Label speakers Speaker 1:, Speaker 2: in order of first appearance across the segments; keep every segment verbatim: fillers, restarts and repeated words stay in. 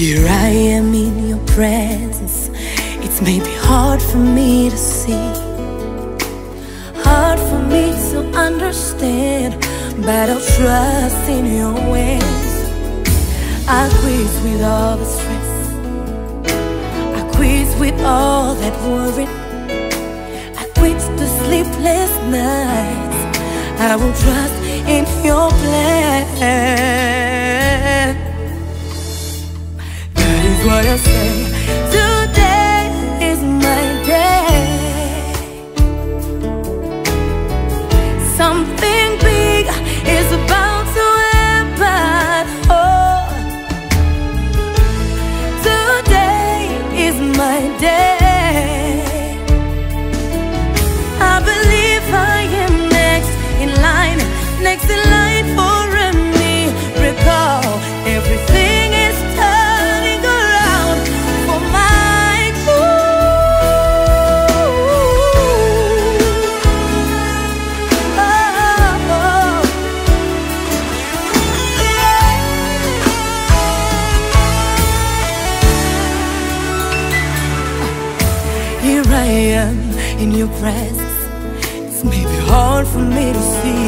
Speaker 1: Here I am in your presence. It's maybe hard for me to see, hard for me to understand, but I'll trust in your ways. I quit with all the stress, I quit with all that worry, I quit the sleepless nights. I will trust in your plan. That is what I say. Today is my day. Something big is about to happen. Oh, today is my day. I believe I am next in line, next in line for a miracle. Everything is turning around for my good. Oh, oh. Here I am in your presence. It's maybe hard for me to see,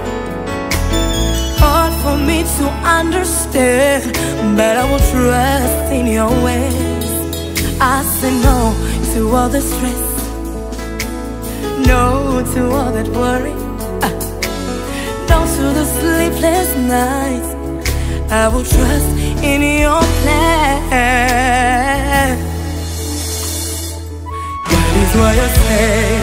Speaker 1: hard for me to understand, but I will trust in your ways. I say no to all the stress, no to all that worry, uh, no to the sleepless nights. I will trust in your plan. That is why I say